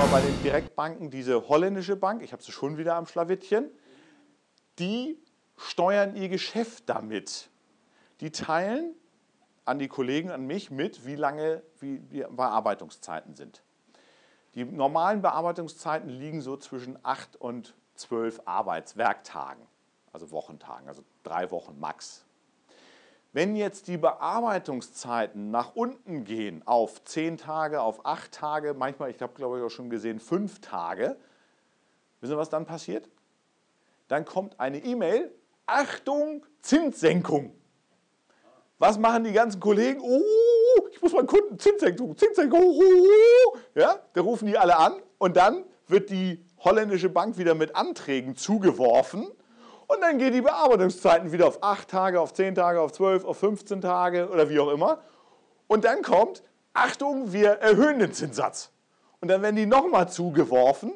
bei den Direktbanken diese holländische Bank, ich habe sie schon wieder am Schlawittchen, die steuern ihr Geschäft damit. Die teilen an die Kollegen, an mich mit, wie lange die Bearbeitungszeiten sind. Die normalen Bearbeitungszeiten liegen so zwischen 8 und 12 Arbeitswerktagen, also Wochentagen, also 3 Wochen max. Wenn jetzt die Bearbeitungszeiten nach unten gehen auf 10 Tage, auf 8 Tage, manchmal, ich habe glaube ich auch schon gesehen, 5 Tage, wissen Sie, was dann passiert? Dann kommt eine E-Mail, Achtung, Zinssenkung. Was machen die ganzen Kollegen? Oh, ich muss meinen Kunden Zinssenkung, Zinssenkung. Oh. Ja, da rufen die alle an und dann wird die holländische Bank wieder mit Anträgen zugeworfen und dann gehen die Bearbeitungszeiten wieder auf 8 Tage, auf 10 Tage, auf 12, auf 15 Tage oder wie auch immer. Und dann kommt, Achtung, wir erhöhen den Zinssatz. Und dann werden die nochmal zugeworfen.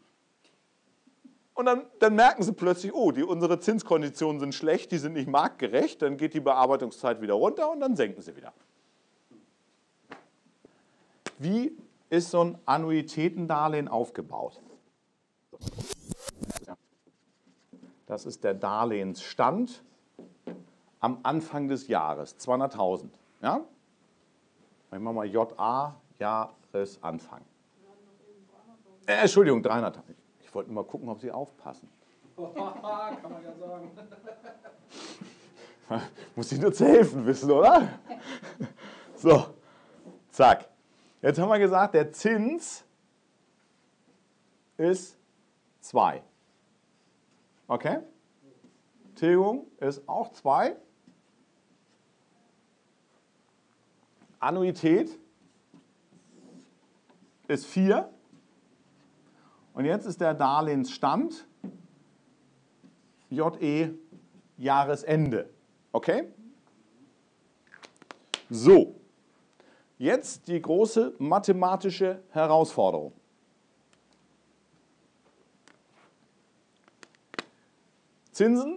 Und dann merken sie plötzlich, oh, unsere Zinskonditionen sind schlecht, die sind nicht marktgerecht, dann geht die Bearbeitungszeit wieder runter und dann senken sie wieder. Wie ist so ein Annuitätendarlehen aufgebaut? Das ist der Darlehensstand am Anfang des Jahres, 200.000. Ja? Ich mache mal JA, Jahresanfang. Entschuldigung, 300.000. Ich wollte nur mal gucken, ob Sie aufpassen. Kann man ja sagen. Muss ich nur zu helfen wissen, oder? So, zack. Jetzt haben wir gesagt, der Zins ist 2. Okay? Tilgung ist auch 2. Annuität ist 4. Und jetzt ist der Darlehensstand JE Jahresende. Okay? So, jetzt die große mathematische Herausforderung. Zinsen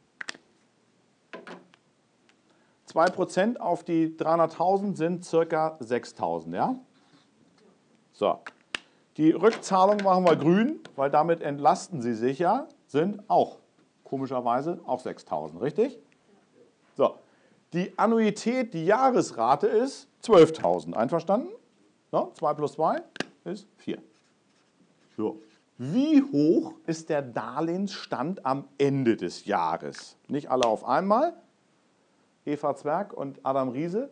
2% auf die 300.000 sind ca. 6.000. Ja? So. Die Rückzahlung machen wir grün, weil damit entlasten Sie sich ja, sind auch komischerweise auch 6.000, richtig? So, die Annuität, die Jahresrate ist 12.000, einverstanden? No, 2 plus 2 ist 4. So. Wie hoch ist der Darlehensstand am Ende des Jahres? Nicht alle auf einmal. Eva Zwerg und Adam Riese.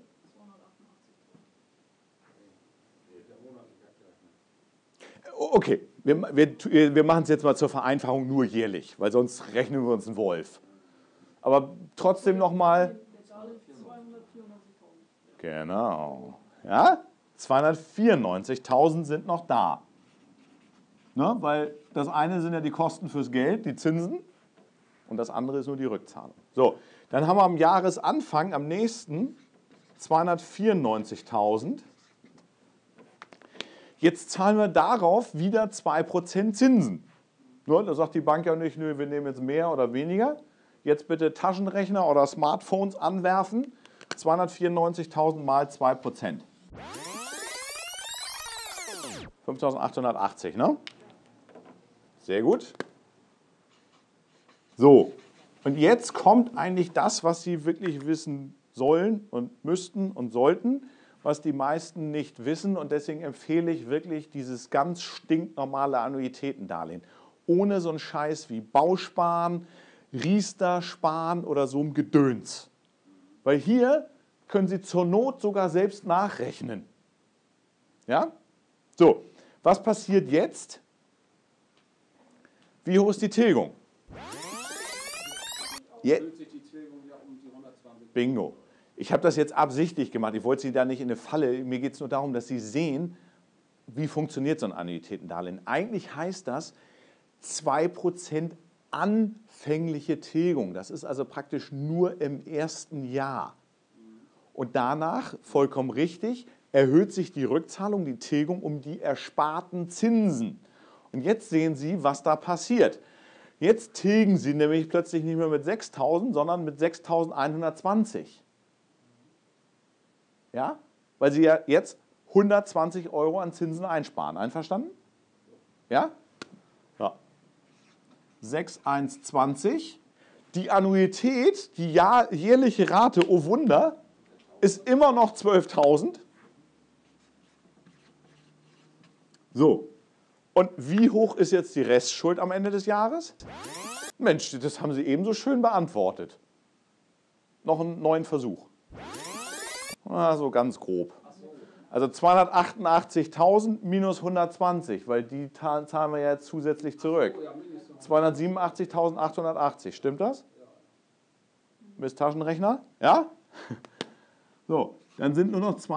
Okay, wir machen es jetzt mal zur Vereinfachung nur jährlich, weil sonst rechnen wir uns einen Wolf. Aber trotzdem nochmal. Genau. Ja, 294.000 sind noch da. Ne, weil das eine sind ja die Kosten fürs Geld, die Zinsen, und das andere ist nur die Rückzahlung. So, dann haben wir am Jahresanfang, am nächsten, 294.000. Jetzt zahlen wir darauf wieder 2% Zinsen. Ne, da sagt die Bank ja nicht, nö, wir nehmen jetzt mehr oder weniger. Jetzt bitte Taschenrechner oder Smartphones anwerfen. 294.000 mal 2%. 5.880, ne? Sehr gut. So, und jetzt kommt eigentlich das, was Sie wirklich wissen sollen und müssten und sollten, was die meisten nicht wissen, und deswegen empfehle ich wirklich dieses ganz stinknormale Annuitätendarlehen. Ohne so einen Scheiß wie Bausparen, Riester-Sparen oder so ein Gedöns. Weil hier können Sie zur Not sogar selbst nachrechnen. Ja? So, was passiert jetzt? Wie hoch ist die Tilgung? Bingo. Ich habe das jetzt absichtlich gemacht. Ich wollte Sie da nicht in eine Falle. Mir geht es nur darum, dass Sie sehen, wie funktioniert so ein Annuitätendarlehen. Eigentlich heißt das 2% anfängliche Tilgung. Das ist also praktisch nur im ersten Jahr. Und danach, vollkommen richtig, erhöht sich die Rückzahlung, die Tilgung, um die ersparten Zinsen. Und jetzt sehen Sie, was da passiert. Jetzt tilgen Sie nämlich plötzlich nicht mehr mit 6.000, sondern mit 6.120. Ja? Weil Sie ja jetzt 120 € an Zinsen einsparen. Einverstanden? Ja? Ja. 6,120. Die Annuität, die jährliche Rate, oh Wunder, ist immer noch 12.000. So. Und wie hoch ist jetzt die Restschuld am Ende des Jahres? Mensch, das haben Sie ebenso schön beantwortet. Noch einen neuen Versuch. So ganz grob. Also 288.000 minus 120, weil die zahlen wir ja jetzt zusätzlich zurück. 287.880, stimmt das? Mit Taschenrechner? Ja? So, dann sind nur noch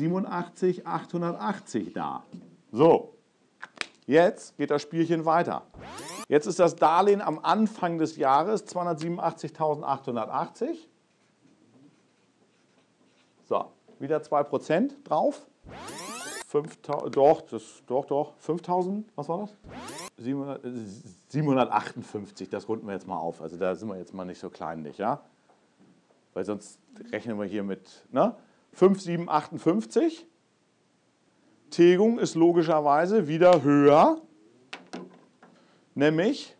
287.880 da. So, jetzt geht das Spielchen weiter. Jetzt ist das Darlehen am Anfang des Jahres 287.880. So, wieder 2% drauf. 5.000, was war das? 758, das runden wir jetzt mal auf. Also da sind wir jetzt mal nicht so kleinlich, ja? Weil sonst rechnen wir hier mit, ne? 5,758. Tilgung ist logischerweise wieder höher, nämlich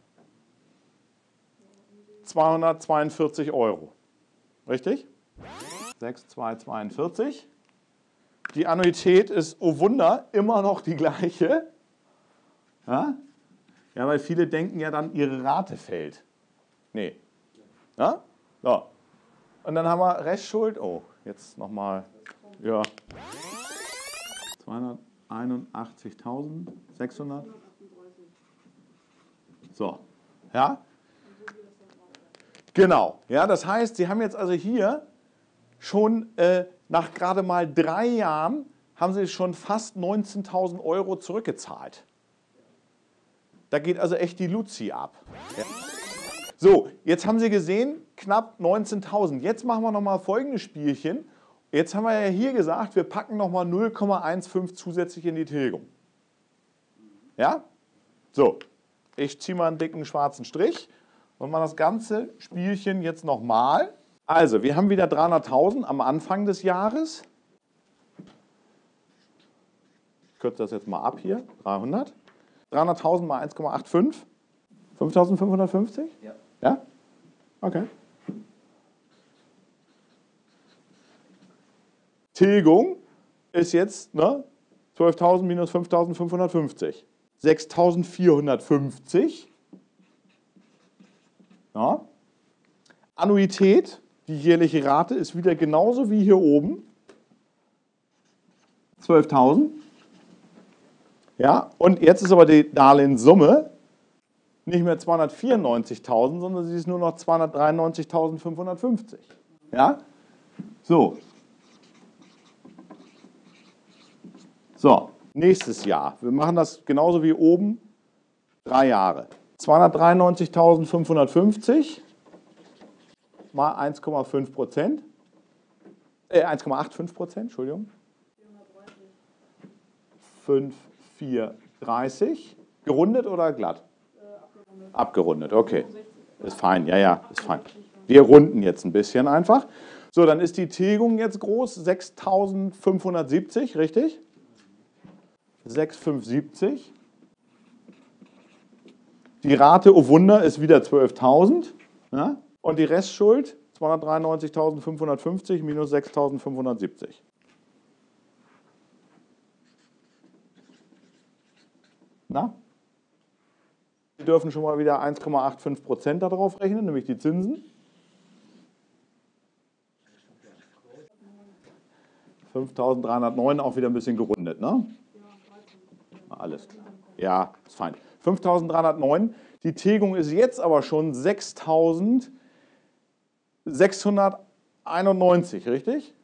242 Euro. Richtig? 6,242. Die Annuität ist, oh Wunder, immer noch die gleiche. Ja? Ja, weil viele denken ja dann, ihre Rate fällt. Nee. Ja? So. Und dann haben wir Restschuld. Oh, jetzt nochmal. Ja. 281.600. So. Ja? Genau. Ja, das heißt, Sie haben jetzt also hier schon nach gerade mal 3 Jahren haben Sie schon fast 19.000 Euro zurückgezahlt. Da geht also echt die Luzi ab. Ja. So, jetzt haben Sie gesehen, knapp 19.000. Jetzt machen wir nochmal folgendes Spielchen. Jetzt haben wir ja hier gesagt, wir packen nochmal 0,15 zusätzlich in die Tilgung. Ja? So, ich ziehe mal einen dicken schwarzen Strich und mache das ganze Spielchen jetzt nochmal. Also, wir haben wieder 300.000 am Anfang des Jahres. Ich kürze das jetzt mal ab hier, 300. 300.000 mal 1,85. 5.550? Ja. Ja? Okay. Tilgung ist jetzt 12.000 minus 5.550. 6.450. Ja. Annuität, die jährliche Rate, ist wieder genauso wie hier oben. 12.000. Ja, und jetzt ist aber die Darlehenssumme nicht mehr 294.000, sondern sie ist nur noch 293.550. Ja? So. So, nächstes Jahr. Wir machen das genauso wie oben. 3 Jahre. 293.550 mal 1,5%. 1,85%, Entschuldigung. 5,430. Gerundet oder glatt? Abgerundet, okay. Ist fein, ja, ist fein. Wir runden jetzt ein bisschen einfach. So, dann ist die Tilgung jetzt groß, 6.570, richtig? 6,570. Die Rate, oh Wunder, ist wieder 12.000. Ja? Und die Restschuld, 293.550 minus 6.570. Na? Sie dürfen schon mal wieder 1,85% darauf rechnen, nämlich die Zinsen. 5.309, auch wieder ein bisschen gerundet, ne? Alles klar. Ja, ist fein. 5.309. Die Tilgung ist jetzt aber schon 6.691, richtig?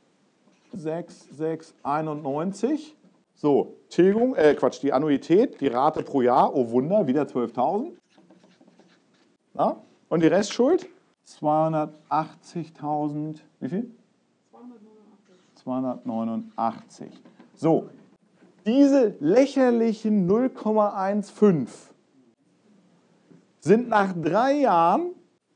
6.691. So, Tilgung, die Annuität, die Rate pro Jahr, oh Wunder, wieder 12.000. Ja? Und die Restschuld? 280.000, wie viel? 289. So, diese lächerlichen 0,15 sind nach 3 Jahren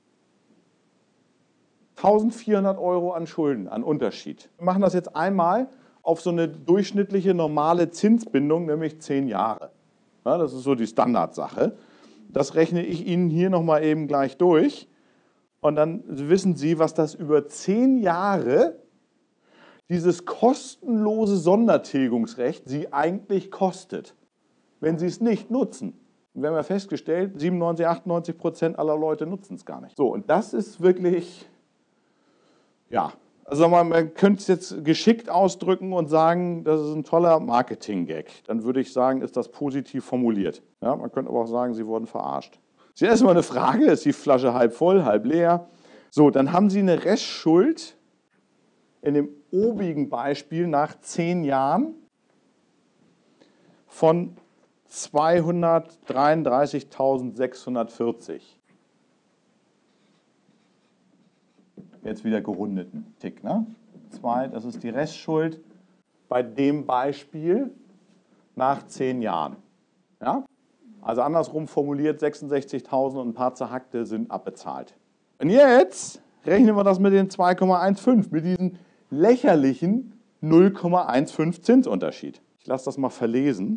1.400 Euro an Schulden, an Unterschied. Wir machen das jetzt einmal auf so eine durchschnittliche normale Zinsbindung, nämlich 10 Jahre. Ja, das ist so die Standardsache. Das rechne ich Ihnen hier nochmal eben gleich durch. Und dann wissen Sie, was das über 10 Jahre, dieses kostenlose Sondertilgungsrecht, Sie eigentlich kostet, wenn Sie es nicht nutzen. Wir haben ja festgestellt, 97, 98% aller Leute nutzen es gar nicht. So, und das ist wirklich, ja, also man könnte es jetzt geschickt ausdrücken und sagen, das ist ein toller Marketing-Gag. Dann würde ich sagen, ist das positiv formuliert. Ja, man könnte aber auch sagen, Sie wurden verarscht. Das ist erstmal eine Frage, ist die Flasche halb voll, halb leer? So, dann haben Sie eine Restschuld in dem obigen Beispiel nach 10 Jahren von 233.640. Jetzt wieder gerundeten Tick, ne? 2, das ist die Restschuld bei dem Beispiel nach 10 Jahren. Ja? Also andersrum formuliert, 66.000 und ein paar zerhackte sind abbezahlt. Und jetzt rechnen wir das mit den 2,15, mit diesem lächerlichen 0,15 Zinsunterschied. Ich lasse das mal verlesen.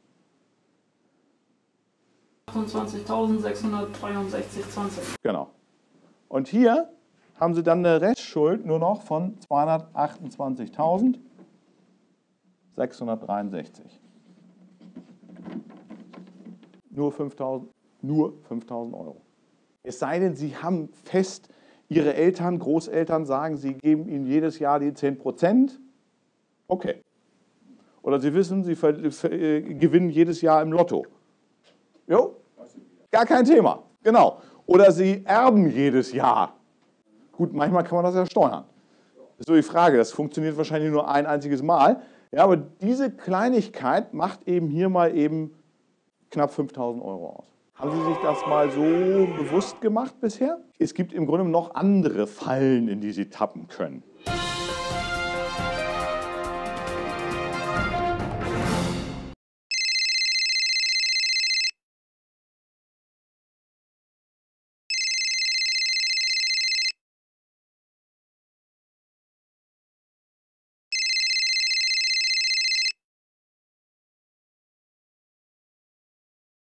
28.663,20. Genau. Und hier haben Sie dann eine Restschuld nur noch von 228.663. Nur 5.000 Euro. Es sei denn, Sie haben fest, Ihre Eltern, Großeltern sagen, sie geben Ihnen jedes Jahr die 10%. Okay. Oder Sie wissen, Sie gewinnen jedes Jahr im Lotto. Jo, gar kein Thema. Genau. Oder Sie erben jedes Jahr. Gut, manchmal kann man das ja steuern. Das ist so die Frage, das funktioniert wahrscheinlich nur ein einziges Mal. Ja, aber diese Kleinigkeit macht eben hier mal eben knapp 5.000 Euro aus. Haben Sie sich das mal so bewusst gemacht bisher? Es gibt im Grunde noch andere Fallen, in die Sie tappen können.